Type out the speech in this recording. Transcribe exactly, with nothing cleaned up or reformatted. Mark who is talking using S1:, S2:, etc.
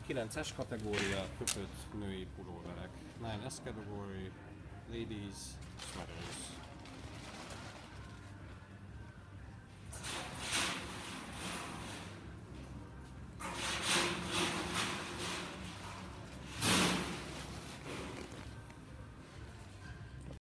S1: kilences kategória, kötött női pulóverek. kilenc S category, ladies, sweaters.